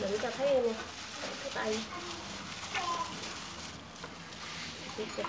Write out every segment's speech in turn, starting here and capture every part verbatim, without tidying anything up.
thử cho thấy nha cái tay tiếp kìa.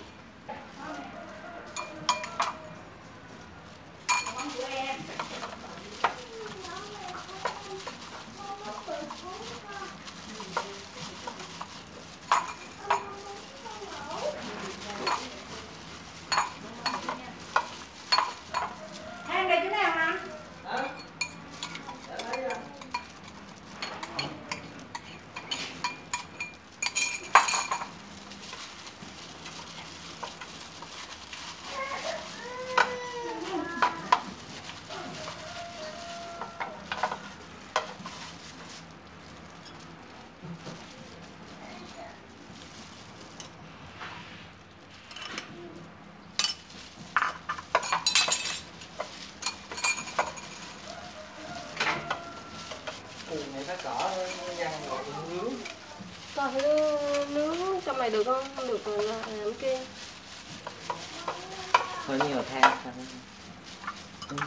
Này nó cỏ văng rồi nướng. Coi thử nướng trong này được không? Không được rồi làm kia. Hơi nhiều than. Ừ,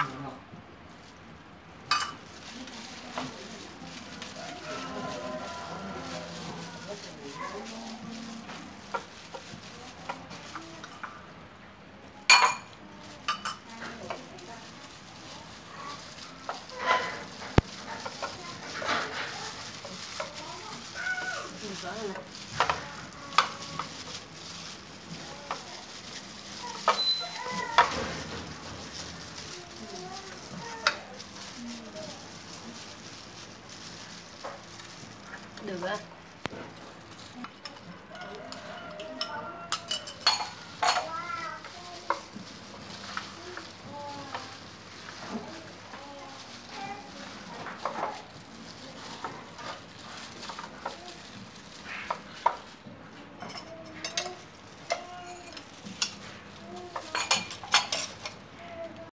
được á.